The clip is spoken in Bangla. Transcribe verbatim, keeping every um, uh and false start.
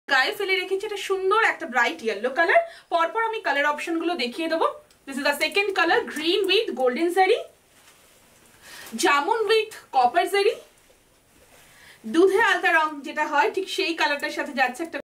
গায়ে ফেলে রেখেছি। এটা সুন্দর একটা ব্রাইট ইয়েলো কালার। পরপর আমি কালার অপশনগুলো দেখিয়ে দেবো। This is the second colour, green with golden zari, jamun with copper জারি, দুধে আলতা রং যেটা হয় ঠিক সেই কালারটার সাথে যাচ্ছে একটা